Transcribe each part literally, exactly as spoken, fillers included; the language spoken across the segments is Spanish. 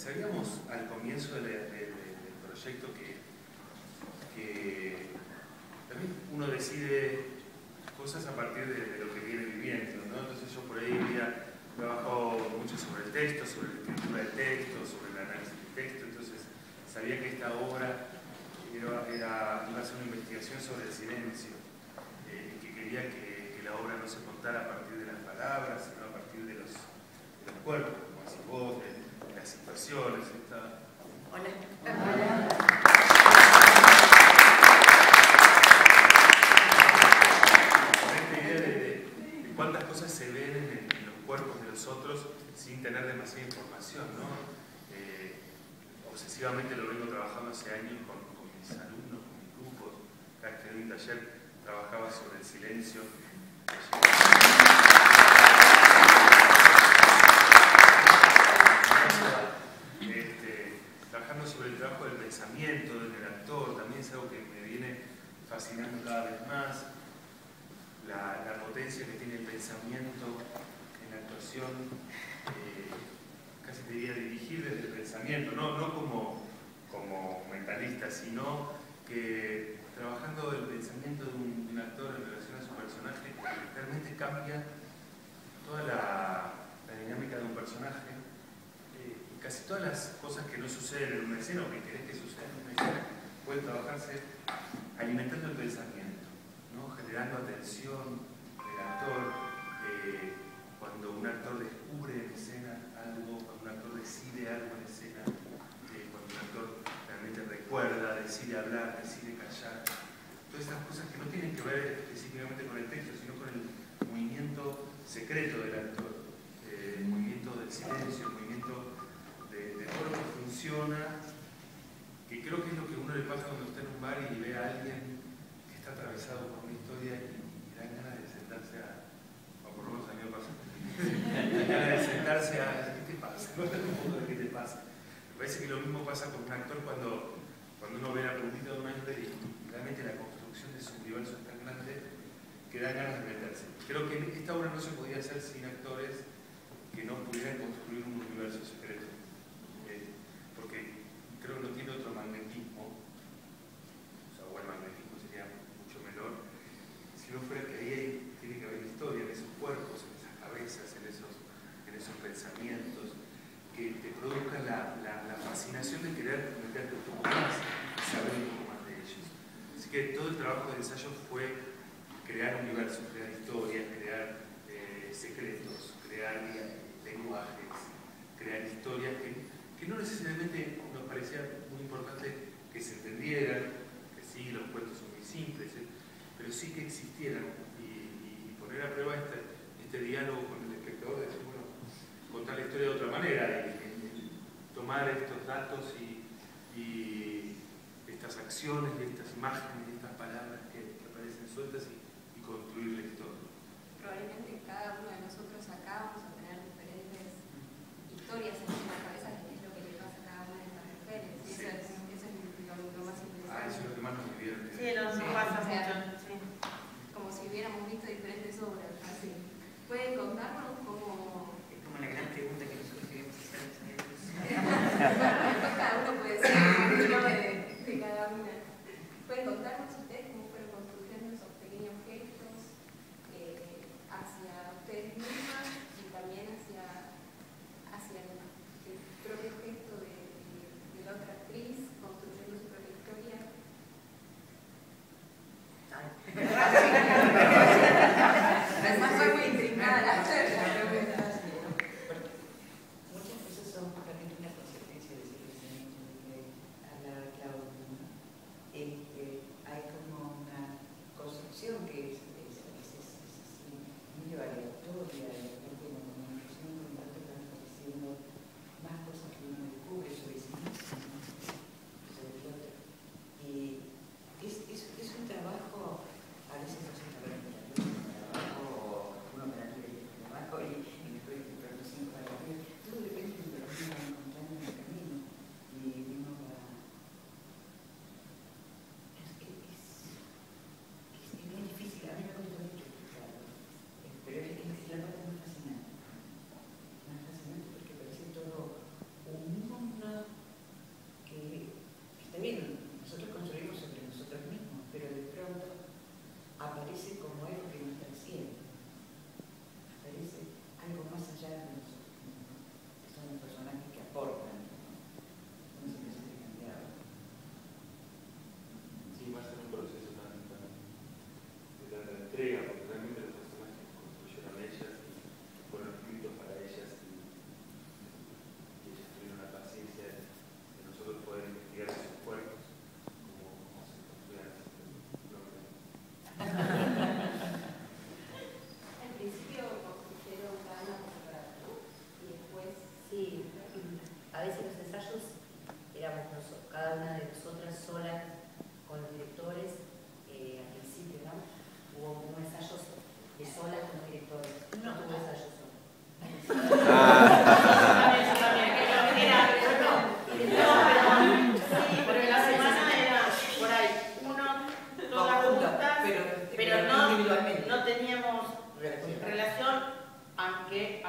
sabíamos al comienzo de, de, de, del proyecto que, que también uno decide cosas a partir de, de lo que viene viviendo, ¿no? Entonces yo por ahí había trabajado mucho sobre el texto, sobre la escritura del texto, sobre el análisis del texto, entonces sabía que esta obra era, era, iba a ser una investigación sobre el silencio, eh, y que quería que, que la obra no se contara a partir de las palabras, sino a partir de los, de los cuerpos, como decís vos, de, de las situaciones. Esta... Hola. Hola. Cuántas cosas se ven en, en los cuerpos de los otros sin tener demasiada información, ¿no? Eh, obsesivamente lo vengo trabajando hace años con, con mis alumnos, con mis grupos. Cada vez que doy un taller trabajaba sobre el silencio. Este, trabajando sobre el trabajo del pensamiento, del actor, también es algo que me viene fascinando cada vez más. La, la potencia que tiene el pensamiento en la actuación, eh, casi te diría dirigir desde el pensamiento, no, no como, como mentalista, sino que trabajando el pensamiento de un, de un actor en relación a su personaje, realmente cambia toda la, la dinámica de un personaje. Eh, y casi todas las cosas que no suceden en una escena o que querés que sucedan en una escena pueden trabajarse alimentando el pensamiento, ¿no? Generando atención del actor, eh, cuando un actor descubre en escena algo, cuando un actor decide algo en escena, eh, cuando un actor realmente recuerda, decide hablar, decide callar, todas estas cosas que no tienen que ver específicamente con el texto, sino con el movimiento secreto del actor, eh, el movimiento del silencio, el movimiento de, de todo lo que funciona, que creo que es lo que a uno le pasa cuando está en un bar y ve a alguien atravesado por una historia y, y dan ganas de sentarse a, o por lo menos a mí me pasa, dan ganas de sentarse a, ¿qué te pasa? Cuéntame un poco de qué te pasa. Me parece que lo mismo pasa con un actor cuando, cuando uno ve la puntita de un ángel y, y realmente la construcción de su universo es tan grande que dan ganas de meterse. Creo que esta obra no se podía hacer sin actores que no pudieran construir un universo secreto, eh, porque creo que no tiene otro magnetismo, o sea, o el magnetismo sería menor, si no fuera que ahí tiene que haber historia en esos cuerpos, en esas cabezas, en esos, en esos pensamientos, que te produzcan la, la, la fascinación de querer meterte un poco más y saber un poco más de ellos. Así que todo el trabajo de ensayo fue crear universos, crear historias, crear eh, secretos, crear lenguajes, crear historias que, que no necesariamente nos parecía muy importante que se entendieran, que sí, los cuentos son muy simples, ¿eh? Pero sí que existieran y, y poner a prueba este, este diálogo con el espectador, de decir, bueno, contar la historia de otra manera, y, y, y tomar estos datos y, y estas acciones y estas imágenes y estas palabras que, que aparecen sueltas y, y construir la historia. Probablemente cada uno de nosotros acá vamos a tener diferentes historias en nuestra cabeza, que es lo que le pasa a cada una de estas mujeres. Y Sí. eso es, eso es lo, lo más interesante. Ah, eso es lo que más nos divierte. Sí, nos Sí, pasa o sea, mucho. Sí. Como si hubiéramos visto diferentes obras. Así. ¿Pueden contarnos cómo...? Es como la gran pregunta que nosotros queremos hacer. Cada uno puede ser el nombre de, de cada una. ¿Pueden contarnos ustedes cómo fueron construyendo esos pequeños gestos eh, hacia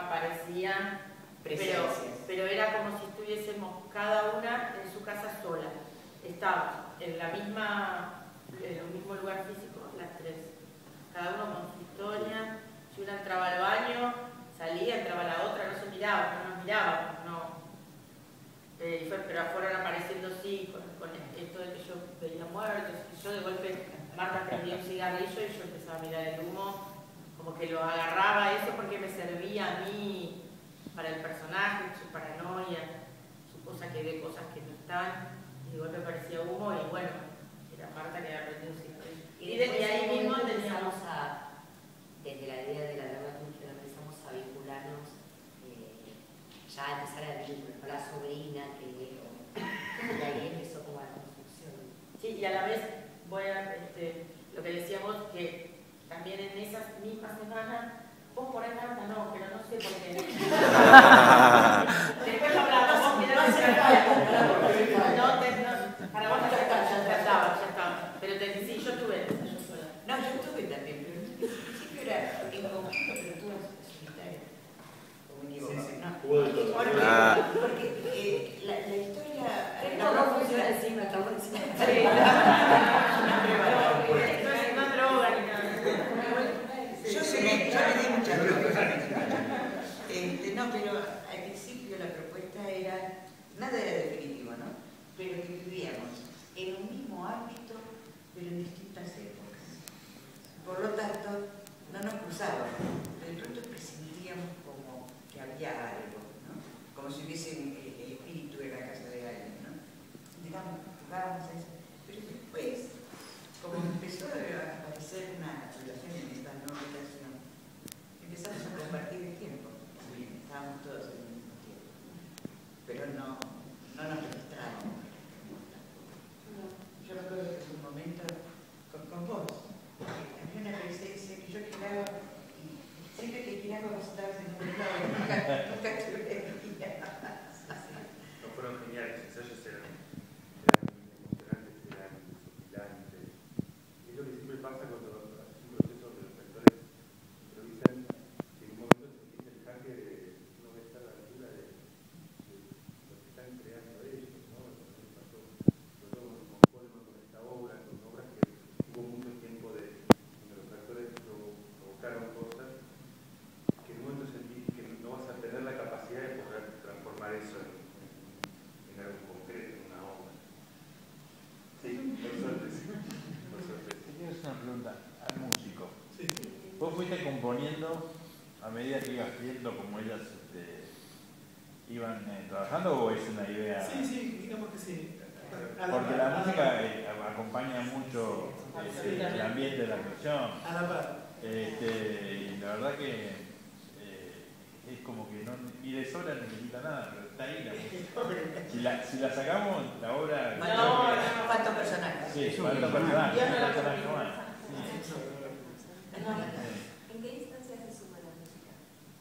aparecían, pero, Presencias. pero era como si estuviésemos cada una en su casa sola. Estábamos en la misma, en el mismo lugar físico, las tres. Cada uno con su historia. Si una entraba al baño, salía, entraba la otra, no se miraba, no nos mirábamos, no. Eh, y fue, pero fueron apareciendo sí, con, con esto de que yo veía muertos, y yo de golpe, Marta prendía un cigarrillo y yo empezaba a mirar el humo, como que lo agarraba eso porque me servía a mí para el personaje, su paranoia, su cosa que ve cosas que no están, y de golpe aparecía humo y bueno, era Marta que había prendido un cigarrillo. Y, Y, de, y ahí mismo empezamos teníamos a, desde la idea de la verdad cultural, empezamos a vincularnos, eh, ya a empezar a vincular con la sobrina, que y ahí empezó como la construcción. Sí, y a la vez, voy a, este, lo que decíamos, que también en esas mismas semanas, vos por ahí Marta no, pero no sé por qué. Después hablamos, vos querés decir algo. No, te, no, para vos ya está, ya estaba, ya estaba. Pero te, sí, yo tuve, yo sola. No, yo estuve también, pero en principio era en conjunto, pero tú eres solitaria. ¿O me equivoco? Sí, sí, No. hubo de todo. Porque, Ah. porque eh, la, la historia... No, no no funciona encima, está buenísima. Sí, no es una droga ni nada. Yo sé, yo le di muchas drogas. Este, no, pero al principio la propuesta era, nada era definitivo, ¿no? Pero que vivíamos en un mismo ámbito, pero en distintas épocas. Por lo tanto, no nos cruzábamos. De pronto presentíamos como que había algo, ¿no? Como si hubiese el, el espíritu en la casa de alguien, ¿no? Digamos, jugábamos a eso. Pero después, como empezó a aparecer una relación en esta no relación, empezamos a compartir el tiempo. Bien, estábamos todos al mismo tiempo. Pero no, no nos registrábamos. Yo recuerdo que en un momento, con, con vos, había una presencia que yo giraba y siempre que giraba vos estabas en un lado y nunca, nunca te veía. No, fueron geniales, los ensayos eran, eran emocionantes, eran sopilantes. Es lo que siempre pasa cuando haces un proceso que los actores improvisan, que en un momento se siente el jaque de no estar a la altura de, de lo que están creando ellos, ¿no? Eso pasó, sobre todo con Colman, con esta obra, con obras que hubo mucho tiempo de donde los actores provocaron cosas que en un momento sentís que no vas a tener la capacidad de poder transformar eso en, en, en algo concreto, en una obra. Sí, por suerte, sí. Por suerte, sí. Quiero hacer una pregunta al músico. Sí. ¿Vos fuiste componiendo a medida que ibas viendo cómo ellas este, iban eh, trabajando o es una idea? Sí, sí, digamos que sí. Porque la música eh, acompaña mucho eh, el ambiente de la actuación. A la par. Este, y la verdad que eh, es como que no, ni de sola ni necesita nada, pero está ahí la música. Si la, si la sacamos, la obra... No, creo no, que- no. ¿Cuántos personajes? Sí, falta personaje, Yo no la personaje conozco. más. ¿En qué instancia se suma la música?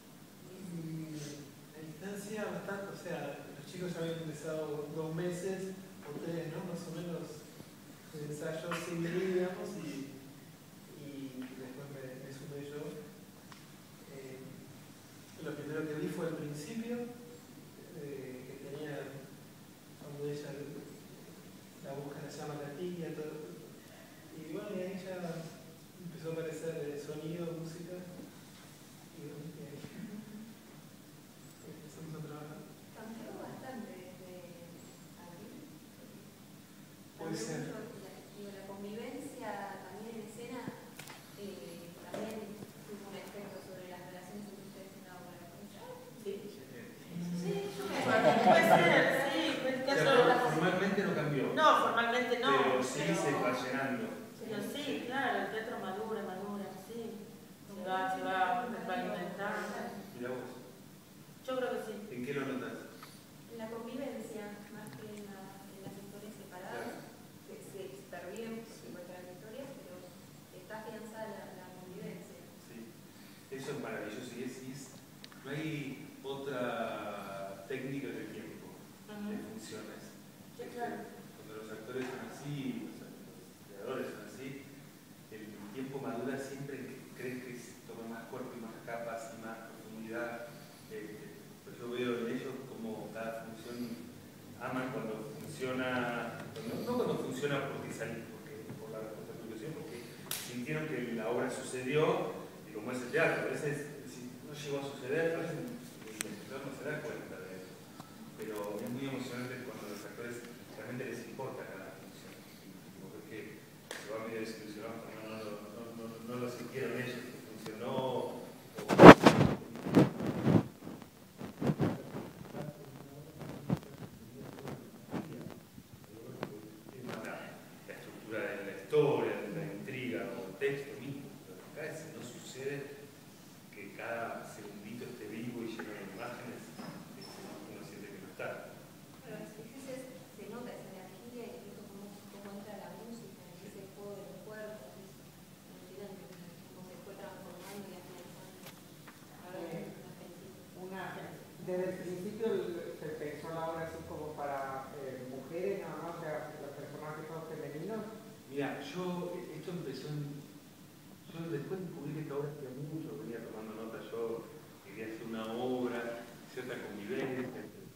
La instancia bastante, o sea, los chicos ya habían empezado dos meses o tres, ¿no? Más o menos de ensayo sin digamos, y, y después me, me sumé yo. Eh, lo primero que vi fue el principio, eh, que tenía cuando ella la busca, la llama la tía, todo. Y bueno, y ahí ya empezó a aparecer el sonido, música, y bueno, y ahí empezamos a trabajar. Cambió bastante desde abril. Puede Cambió ser. mucho la, digo, la convivencia también en escena, eh, también tuvo un efecto sobre las relaciones entre ustedes en la obra. Sí, Sí, yo me puede ser, sí, puede O ser. sea, formalmente no cambió, No, formalmente no. pero sí se va llenando. Pero sí, claro, el teatro madura, madura, sí. Se va, se va retroalimentando. Mira vos, Yo creo que sí. ¿en qué lo notas? En la convivencia, más que en, la- en las historias separadas, que se perviven y muestran historias, pero está afianzada la, la convivencia. Sí. Eso es maravilloso y es, y es- no hay otra técnica que el tiempo Ujú. de funciones. Sí, claro. Cuando los actores son así, los, los creadores son así, el tiempo madura siempre en que crees que se toma más cuerpo y más capas y más profundidad. aman cuando funciona, cuando, no cuando funciona porque salís, porque por la constitución, porque sintieron que la obra sucedió, y como es el teatro, a veces si no llegó a suceder, a veces el espectador no se da cuenta de eso. Pero es muy emocionante cuando a los actores realmente les importa cada función. Porque se va medio desilusionado, no, no, no, no, no lo sintieron ellos, que funcionó. Desde el principio se pensó la obra así como para eh, mujeres, nada más, o sea, los personajes son femeninos. Mira, yo, esto empezó en... Yo después descubrí que esta obra hacía mucho, venía tomando nota, yo quería hacer una obra, cierta convivencia,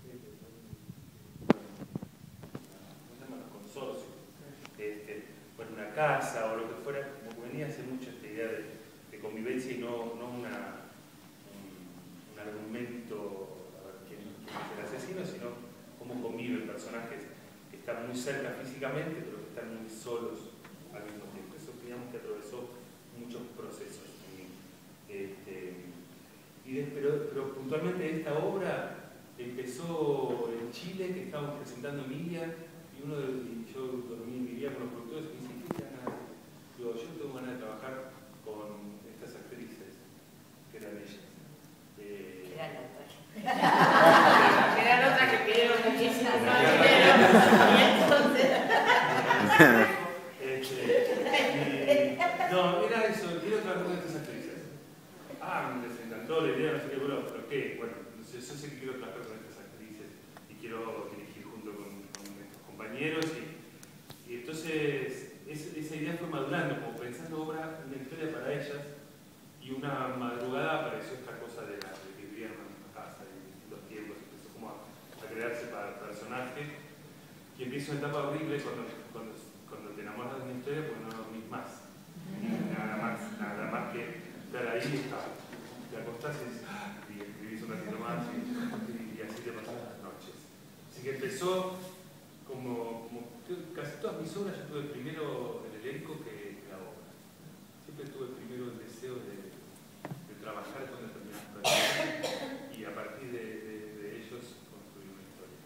¿cómo se llama? Los consorcios, este, bueno, una casa o lo que fuera, como que venía a hacer mucho esta idea de, de convivencia y no, no una, un, un argumento el asesino, sino cómo conviven personajes que están muy cerca físicamente, pero que están muy solos al mismo tiempo. Eso, digamos, que atravesó muchos procesos. Este, y de, pero, pero puntualmente esta obra empezó en Chile, que estábamos presentando Emilia, y uno de, y yo dormí, vivía con los productores y me dice, ¿qué ganas? Digo, yo tengo ganas de trabajar con estas actrices, que eran ellas. Eh, Era la Eran otras que pidieron muchísimo más dinero. Y entonces. Este, y, no, era eso, quiero trabajar con estas actrices. Ah, me les encantó la idea, no sé qué, bueno, pero ¿qué? Bueno, yo, yo sé que quiero trabajar con estas actrices y quiero dirigir junto con, con estos compañeros. Y, y entonces es, esa idea fue madurando, como pensando obra, una historia para ellas. Y una madrugada apareció esta cosa de la de que vivían en una casa en distintos tiempos, empezó como a, a crearse para el personaje. Y empieza una etapa horrible cuando, cuando, cuando te enamoras de una historia porque no dormís más. Nada más, nada más que estar ahí y estar. Te acostás y, dices, ah, y escribís un ratito más y, y, y así te pasan las noches. Así que empezó como, como casi todas mis obras, yo tuve primero el elenco que, que la obra. Siempre tuve primero el deseo de trabajar con determinados personajes y a partir de, de, de ellos construir una historia.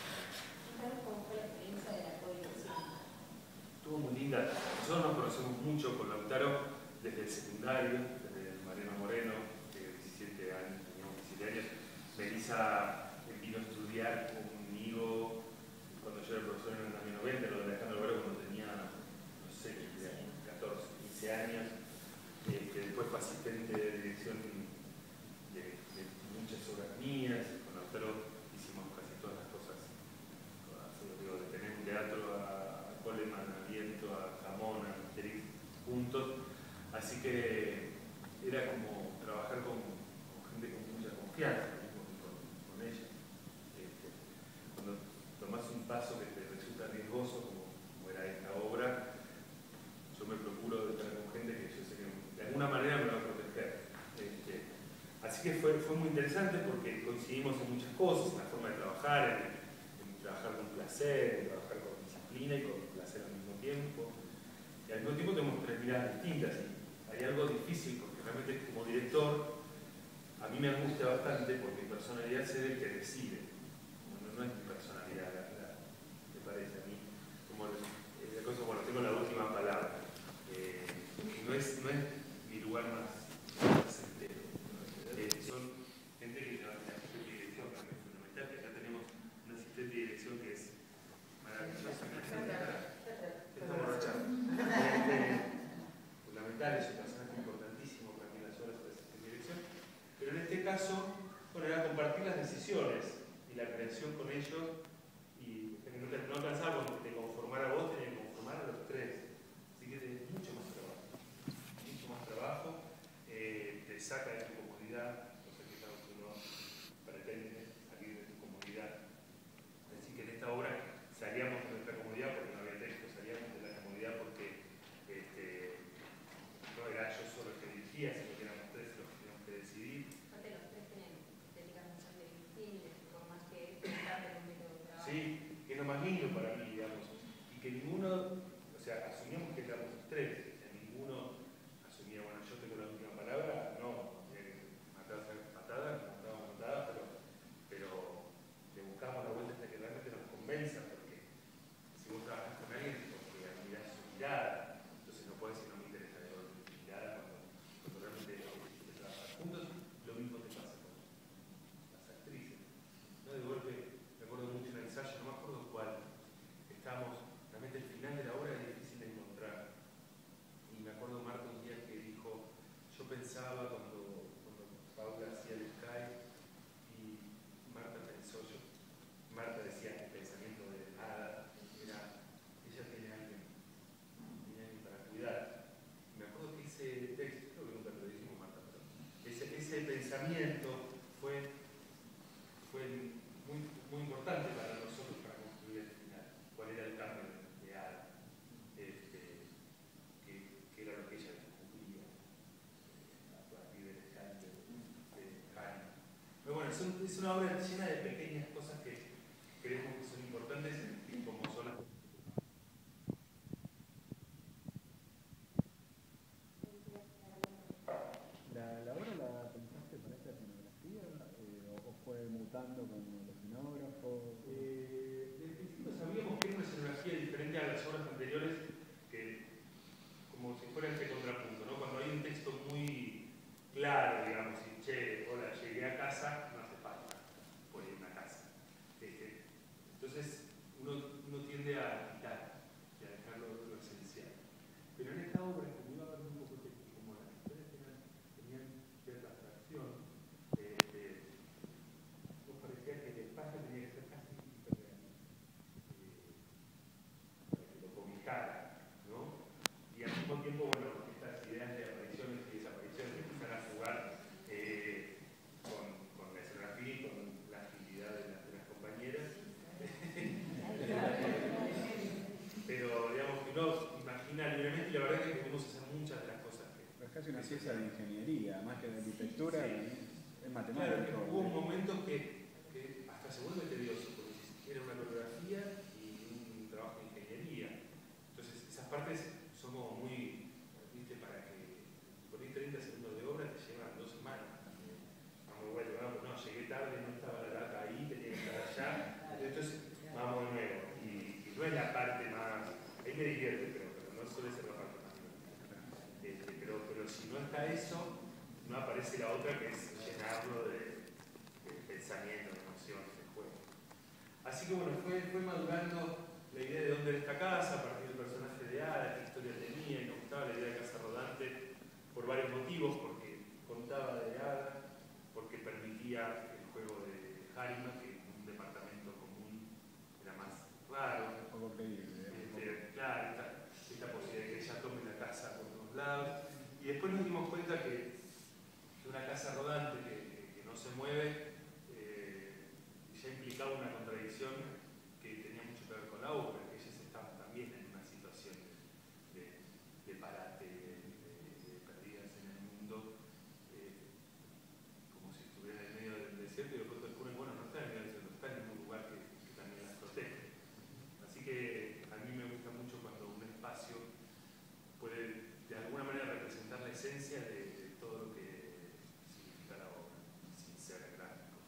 ¿Cómo fue la experiencia de la codirección? Estuvo muy linda. Nosotros nos conocemos mucho con Lautaro desde el secundario, desde Mariano Moreno, que diecisiete años, teníamos diecisiete años. Melissa vino a estudiar conmigo cuando yo era profesor en el año noventa, lo de Alejandro Guerrero cuando tenía, no sé, catorce, quince años. Este, después fue asistente de dirección de, de muchas obras mías, con Lautaro hicimos casi todas las cosas, todas, digo, de tener un teatro a Coleman, a Viento, a Jamón, a Asterix, juntos, así que era como trabajar con, con gente con mucha confianza, con, con, con ella. Este, cuando tomás un paso que te resulta riesgoso, como, como era esta obra, yo me procuro estar con gente que yo sé que de alguna manera me va a proteger. Este, así que fue, fue muy interesante porque coincidimos en muchas cosas, en la forma de trabajar, en, en trabajar con placer, en trabajar con disciplina y con placer al mismo tiempo. Y al mismo tiempo tenemos tres miradas distintas. Y hay algo difícil porque realmente como director a mí me angustia bastante porque mi personalidad es el que decide. No, no, no es mi personalidad, la, la, me parece a mí. Como la cosa, bueno, tengo la última palabra. Eh, no, es, no es mi lugar más placentero. Eh, son gente que lleva una asistente de dirección también es fundamental, que acá tenemos una asistente de dirección que es maravillosa. Fundamental, es un personaje importantísimo para mí en las obras de asistente de dirección. Pero en este caso, bueno, era compartir las decisiones y la creación con ellos. Y no, no alcanzaba con que te conformara a vos, tenía que conformar a los tres. Así que es mucho más trabajo. Mucho más trabajo. Eh, te saca de tu comodidad, cosa que uno pretende salir de tu comodidad. Así que en esta desafío para mí, digamos, y que ninguno, o sea, asumíamos que éramos los tres, o sea, ninguno asumía, bueno, yo tengo la última palabra, no, eh, matarse a patadas, matamos patadas, pero, pero le buscamos la vuelta hasta que realmente nos convenza, porque si vos trabajas con alguien es porque admirás su mirada, entonces no podés decir no me interesa de tu mirada cuando, cuando realmente te trabajas juntos. Lo mismo te pasa con las actrices, ¿no? De golpe, me acuerdo mucho en el ensayo, no me acuerdo cuál, estábamos, realmente el final de la obra es difícil de encontrar, y me acuerdo Marta un día que dijo, yo pensaba cuando, cuando Paula hacía el Sky, y Marta pensó, yo, Marta decía el pensamiento de Ada, era, ella tiene alguien, tiene alguien para cuidar. Me acuerdo que ese texto, creo que nunca te lo dijimos, Marta, pero ese, ese pensamiento fue, fue muy, muy importante para nosotros para construir el final. ¿Cuál era el cambio de Ada? Este, que, que era lo que ella descubría eh, a partir del Sky de, de Harry. Pero bueno, es, un, es una obra llena de pequeñas cosas que creemos que son importantes y como son las. ¿La, la obra la pensaste para esta escenografía eh, o, o fue mutando con los escenógrafos? Eh, desde el principio sabíamos que era una escenografía diferente a las obras anteriores, que como si fuera este contrapunto, ¿no? Cuando hay un texto muy claro, digamos, y che, hola, llegué a casa, no hace falta, pues una casa. Este, entonces uno, uno tiende a quitar y a dejar lo, lo esencial. Pero en esta obra, como iba a haber un poco de, como las historias tenían, tenían cierta abstracción, eh, eh, nos parecía que el espacio tenía que ser casi hiperrealista, eh, para que lo cobicara, ¿no? Y al mismo tiempo, bueno, estas ideas de apariciones y desapariciones empiezan a jugar eh, con, con la escenografía y con la agilidad de, la, de las compañeras. Pero, digamos, que uno imagina libremente y la verdad es que podemos hacer muchas de las cosas que... Es casi una ciencia de ingeniería, más que de arquitectura, sí. Es matemático. Claro, hubo momentos que, que hasta se vuelve tedioso, porque era una coreografía y un trabajo de ingeniería. Entonces, esas partes son como muy, viste, para que por ahí treinta segundos de obra te llevan dos semanas. Vamos de vuelta, vamos, no, llegué tarde, no estaba la data ahí, tenía que estar allá. Entonces, vamos de nuevo. Y, y no es la parte más, ahí me divierte, pero, pero no suele ser la parte más divertida. Este, pero, pero si no está eso, no aparece la otra que es llenarlo de, de pensamiento, de emociones, de juego. Así que bueno, fue, fue madurando la idea de dónde era esta casa, a partir del personaje de Ada, qué historia tenía, y nos gustaba la idea de casa rodante por varios motivos, porque contaba de Ada, porque permitía el juego de Harima, que un departamento común era más raro. Un poco creíble. Este, claro, esta, esta posibilidad de que ella tome la casa por todos lados. Y después nos dimos cuenta que una casa rodante que, que, que no se mueve eh, ya implicaba una contradicción que tenía mucho que ver con la obra, que ellas estaban también en una situación de, de parate, de, de, de perdidas en el mundo, eh, como si estuvieran en medio del desierto y de pronto descubren, bueno, no están en medio del desierto, están en un lugar que, que también las protege. Así que a mí me gusta mucho cuando un espacio puede de alguna manera representar la esencia de, de todo lo que significa la obra, sin ser gráfico.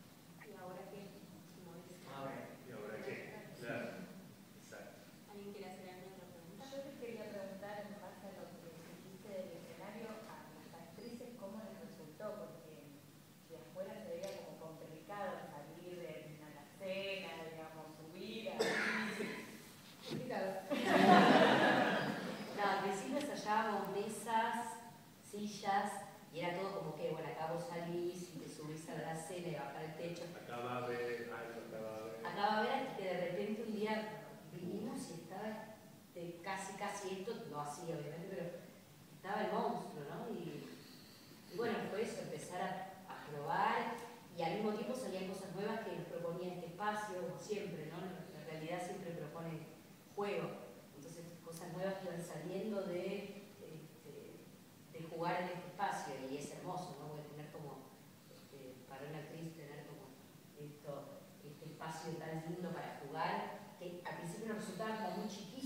¿Y ahora qué? Como dice. Ahora. ¿Y ahora qué? Claro. Exacto. ¿Alguien quiere hacer alguna otra pregunta? Yo te quería preguntar, en base a lo que dijiste del escenario, a las actrices cómo les resultó, porque de afuera se veía como complicado salir de una cena, digamos, subir a... Complicado. No, al principio ensayábamos mesas, sillas, y era todo como que, bueno, acá vos salís y te subís a la cena y bajar el techo. Acá va a haber algo, acá va a haber. Acá va a ver hasta que de repente un día vinimos y estaba de casi, casi esto, no así obviamente, pero estaba el monstruo, ¿no? Y, y bueno, fue eso, empezar a, a probar, y al mismo tiempo salían cosas nuevas que nos proponía este espacio, como siempre, ¿no? La realidad siempre propone juego. Entonces, cosas nuevas que van saliendo de, este, de jugar en este espacio, y es hermoso, ¿no? Voy a tener como, este, para una actriz, tener como esto, este espacio tan lindo para jugar, que al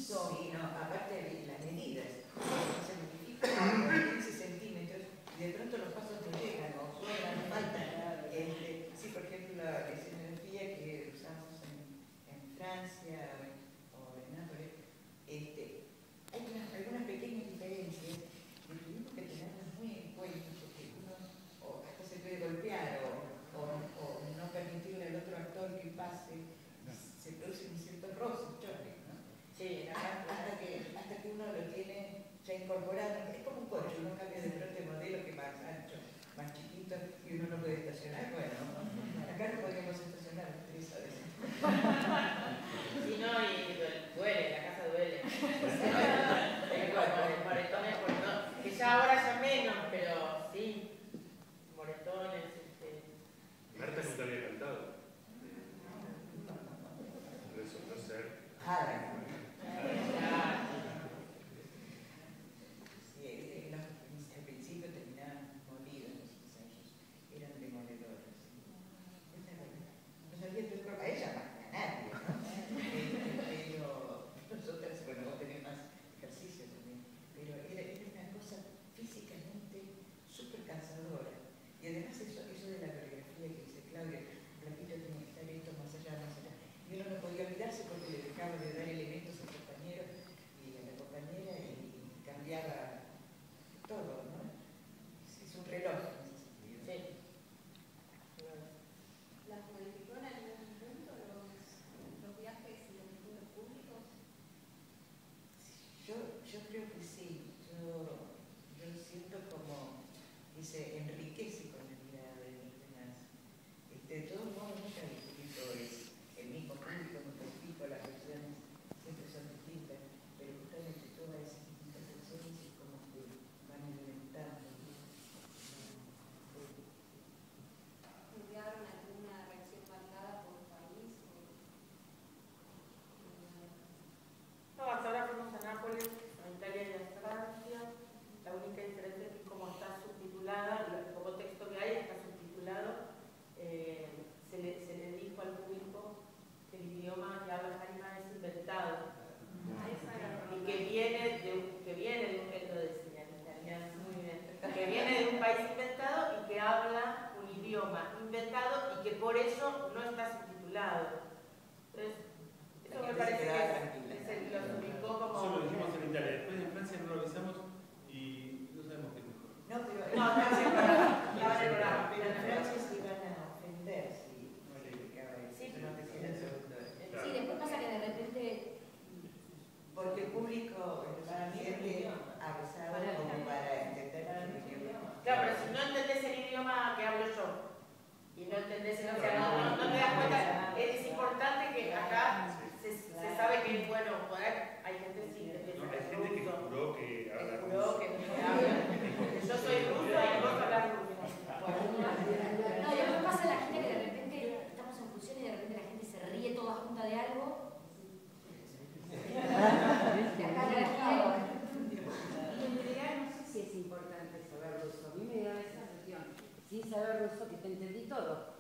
chiquito. Sí, no, aparte de las medidas. Se modifican quince centímetros y de pronto los pasos no llegan o sobran, no faltan. Este, sí, por ejemplo, la escenografía que usamos en, en Francia o en Nápoles, este, hay unas, algunas pequeñas diferencias que tuvimos que tenerlas muy en cuenta porque uno o hasta se puede golpear o, o, o no permitirle al otro actor que pase, se produce un cierto roce, un choque, ¿no? Sí, hasta, hasta, que, hasta que uno lo tiene ya incorporado, es como un coche, uno cambia de pronto de modelo que más ancho, más chiquito y uno no puede estacionar, bueno, acá no podríamos estacionar tres a veces. Sí, no, y duele, la casa duele. Moretones, moretones, que ya ahora ya menos, pero sí, moretones. Este... Marta nunca había cantado. Resultó ser. Jara. Sí, al principio terminaban molidos los ensayos, eran demoledores. No sabía tu a ella más que a nadie, ¿no? Pero nosotras, bueno, vos tenés más ejercicio también, pero era, era una cosa físicamente súper cansadora. Y además eso, eso de la coreografía que dice Claudia, Platito tenía que estar esto más allá, más allá. Y uno no podía olvidarse porque le dejaba de dar elementos al compañero y a la compañera y cambiaba todo, ¿no? Es, es un reloj en ese sentido. Sí. ¿Las modificó en algún punto los, los viajes y los distintos públicos? Yo, yo creo que sí. Yo, yo siento como que se enriquece con la mirada de los demás. Este, de todos modos, nunca el público es el mismo público, no te explico, las versiones siempre son distintas, pero justamente todas esas distintas versiones es como que van alimentando. ¿Enviaron alguna reacción marcada por país? O... No, hasta ahora fuimos a Nápoles, a Italia y a Francia. La única diferencia es que como está subtitulada, el poco texto que hay está subtitulado, eh, se, le, se le dijo al público que el idioma que habla Jarima es inventado. Y que viene de un, que viene de un método de señal, muy bien, que viene de un país inventado y que habla un idioma inventado y que por eso no está subtitulado. Entonces, eso me parece que se los ubicó como... Eso lo dijimos en Italia, después en Francia no lo avisamos y no sabemos qué es mejor. No, pero No, no, sí, pero en Francia se iban a ofender si no le explicaba eso. Sí, no te queda segundo. Sí, después pasa que de repente... Porque el público se siente avesado como para entender el idioma. Claro, pero si no entendés el idioma que hablo yo y no entendés el otro, no, no, no te das cuenta, es importante que acá se, se sabe que, bueno, por ahí hay gente sí, No, hay gente que juró que habla juró que me habla. Yo soy ruso y vos hablas ruso. No, y después pasa la gente que de repente estamos en función y de repente la gente se ríe toda junta de algo. De acá de la Y en realidad no sé si es importante saber ruso. A mí me da esa sensación. Sin saber ruso, que te entendí todo.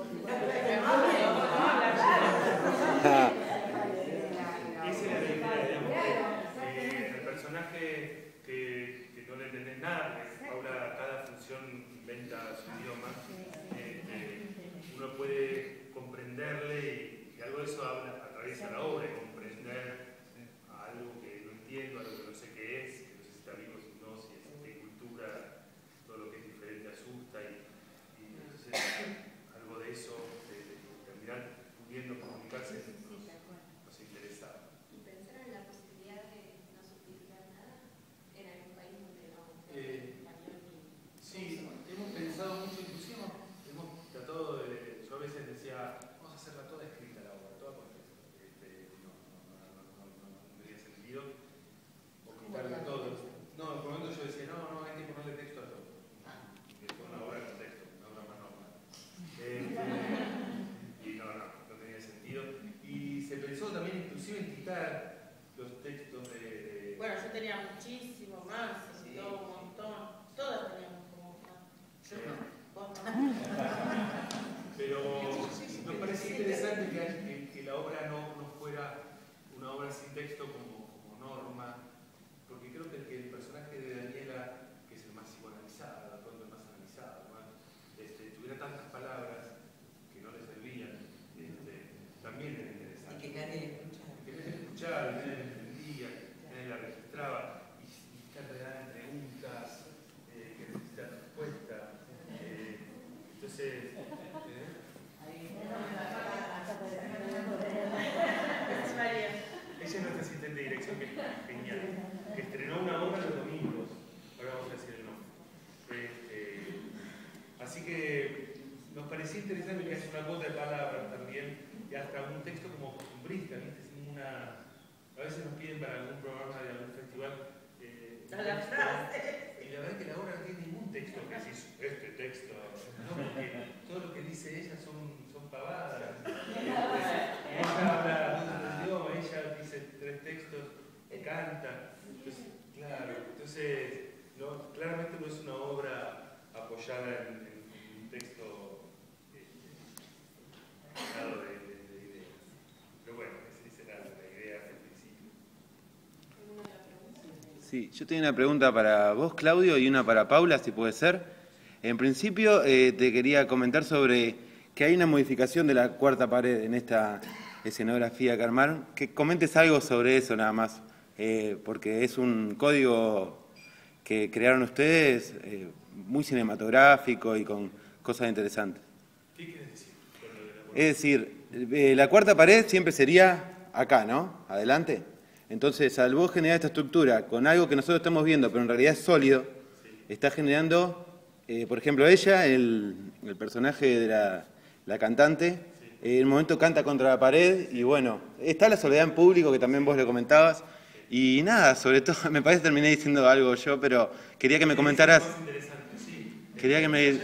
Esa es la diferencia, digamos. Eh, el personaje que, que no le entendés nada, porque Paula cada función inventa su idioma, eh, eh, uno puede comprenderle y, y algo de eso habla, atraviesa la obra, comprender a algo que no entiendo, algo que no sé qué es, que no sé si está vivo, si no, si es de cultura, todo lo que es diferente asusta y, y entonces algo de eso, de, de terminar pudiendo comunicarse, nos, nos interesa. ¿Y pensaron en la posibilidad de no subtitular nada en algún país donde no Eh, español ni... Sí, hemos pensado mucho, inclusive hemos, hemos tratado de, yo a veces decía, vamos a hacerla toda escrita la obra, toda con texto. Este, no, no, no, no, no, no, no tenía sentido, o quitarle todo. No, por lo momento yo decía, no, no, hay que ponerle texto a todo. Que es una obra con texto, una obra más normal. Este, y no, no, no tenía sentido. Y se pensó también inclusive en quitar los textos de... de Bueno, yo tenía muchísimo más, Sí, todo un montón. Todas teníamos como más. Yo no, vos no. Pero nos parecía interesante que, que, que la obra no, no fuera una obra sin texto como tenés una cuota de palabras también, y hasta un texto como costumbrista, ¿viste? Es una, a veces nos piden para algún programa de algún festival eh, A la texto, frase. y la verdad es que la obra no tiene ningún texto que decís, este texto, no, porque todo lo que dice ella son, son pavadas. Ella habla otro idioma, ella dice tres textos, canta. Entonces, claro, entonces, no, claramente no es una obra apoyada en, en, en un texto cargado de, de, de ideas. Pero bueno, esa era la idea del principio. Sí, yo tenía una pregunta para vos, Claudio, y una para Paula, si puede ser. En principio, eh, te quería comentar sobre que hay una modificación de la cuarta pared en esta escenografía que armaron. Que comentes algo sobre eso nada más, eh, porque es un código que crearon ustedes eh, muy cinematográfico y con cosas interesantes. ¿Qué quieres decir? Es decir, eh, la cuarta pared siempre sería acá, ¿no? Adelante. Entonces, al vos generar esta estructura con algo que nosotros estamos viendo, pero en realidad es sólido, sí, está generando, eh, por ejemplo, ella, el, el personaje de la, la cantante, sí, eh, en un momento canta contra la pared y bueno, está la soledad en público, que también vos lo comentabas, y nada, sobre todo, me parece que terminé diciendo algo yo, pero quería que me comentaras... Quería que me...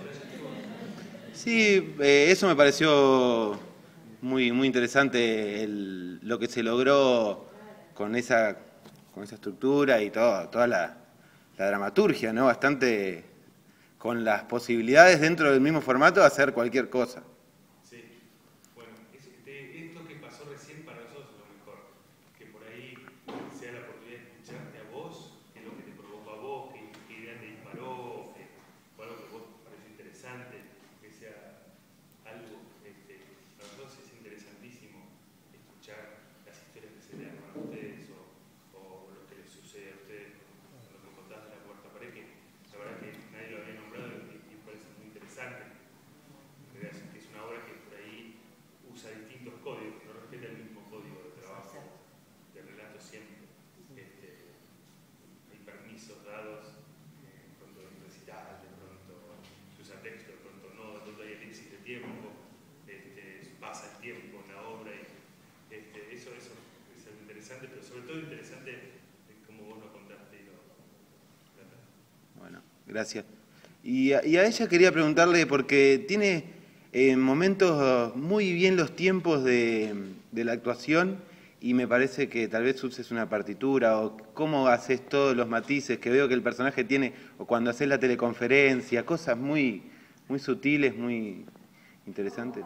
Sí, eh, eso me pareció muy, muy interesante, el, lo que se logró con esa, con esa estructura y todo, toda la, la dramaturgia, ¿no? Bastante con las posibilidades dentro del mismo formato de hacer cualquier cosa. Sí, bueno, es, de esto que pasó recién para nosotros es lo mejor, que por ahí sea la oportunidad de escucharte a vos, que es lo que te provocó a vos, que, que idea te disparó, que fue algo que vos pareció interesante, que sea algo, este, para nosotros es interesantísimo escuchar las historias que se le arman a ustedes o, o lo que les sucede a ustedes con lo que contás de la cuarta pared, que la verdad que nadie lo había nombrado y, y parece muy interesante. Que es una obra que por ahí usa distintos códigos, no respeta el mismo código de trabajo, de relato siempre. Este, hay permisos dados, eh, de pronto hay un recital, de pronto se usa texto, de pronto no, de pronto hay elipsis de tiempo, este, pasa el tiempo en la obra y este, eso, eso es interesante, pero sobre todo interesante es como vos lo contaste y lo trataste. Bueno, gracias. Y a, y a ella quería preguntarle, porque tiene eh, momentos muy bien los tiempos de, de la actuación y me parece que tal vez uses una partitura o cómo haces todos los matices que veo que el personaje tiene, o cuando haces la teleconferencia, cosas muy, muy sutiles, muy interesantes.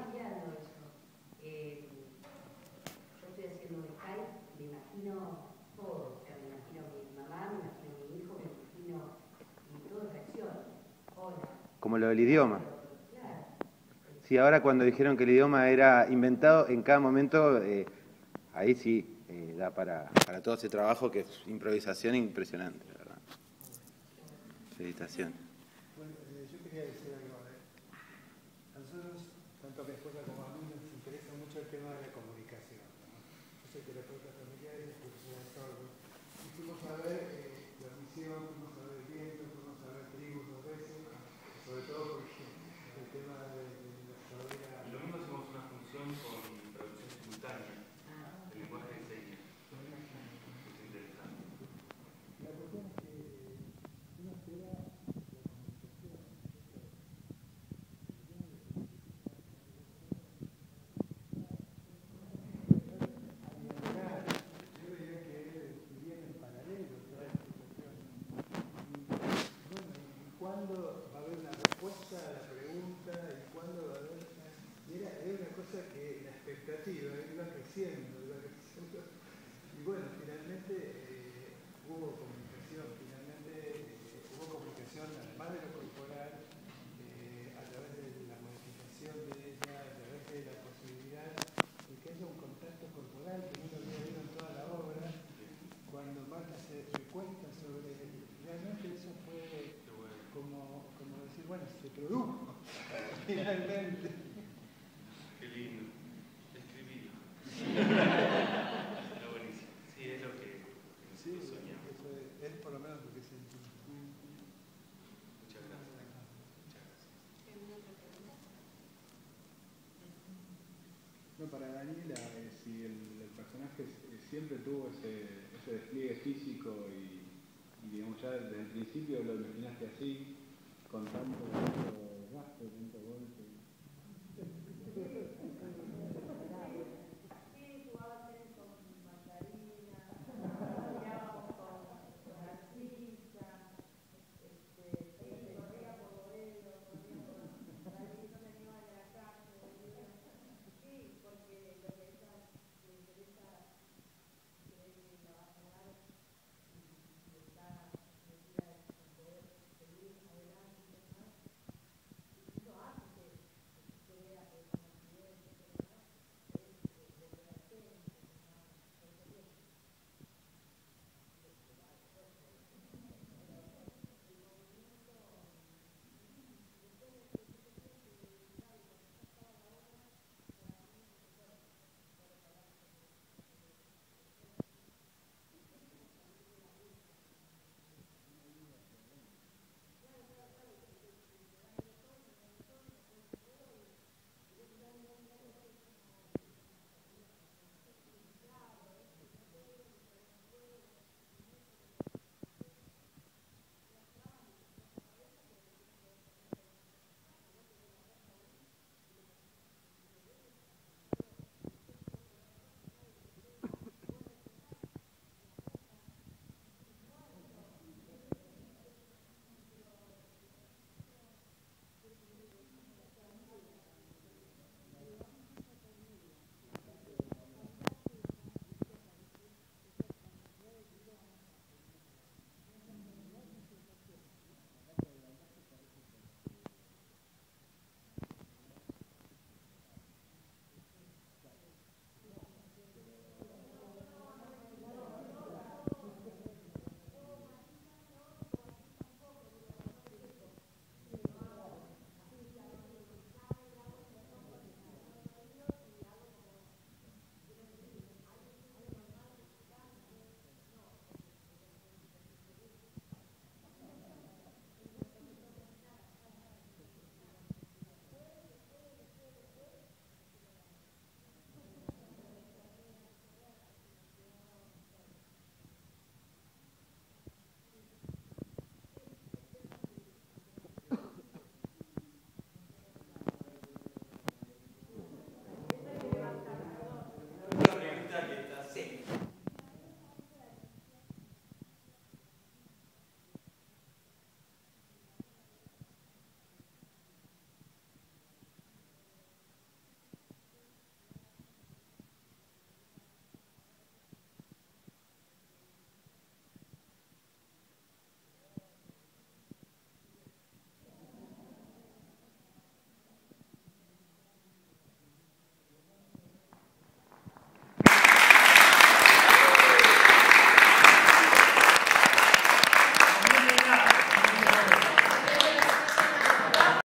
Como lo del idioma. Sí, ahora cuando dijeron que el idioma era inventado en cada momento, eh, ahí sí eh, da para, para todo ese trabajo que es improvisación impresionante, la verdad. Felicitaciones. Bueno, eh, yo quería decir algo. Eh. A nosotros, tanto a mi esposa como a mí, nos interesa mucho el tema de la comunicación, ¿no? Yo soy terapeuta familiar y profesor de sordo. Y fuimos a ver eh, la misión, fuimos a ver el viento, fuimos a ver tribus dos veces, sobre todo porque el tema de, de la sordera... Lo mismo hacemos una función con traducción simultánea, el lenguaje de señas. Es interesante. La cuestión es que uno espera la comunicación. Yo veía que escribían en paralelo toda la situación. Y bueno, ¿y cuándo va a haber una respuesta a la pregunta? ¿Y cuándo va No, para Daniela, eh, si el, el personaje eh, siempre tuvo ese, ese despliegue físico y, y digamos ya desde el principio lo imaginaste así, con tanto gasto, tanto golpe.